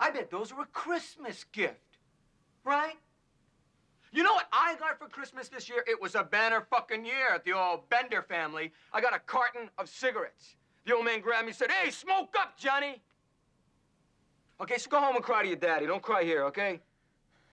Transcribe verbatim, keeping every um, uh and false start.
I bet those are a Christmas gift, right? You know what I got for Christmas this year? It was a banner fucking year at the old Bender family. I got a carton of cigarettes. The old man grabbed me and said, hey, smoke up, Johnny. Okay, so go home and cry to your daddy. Don't cry here, okay?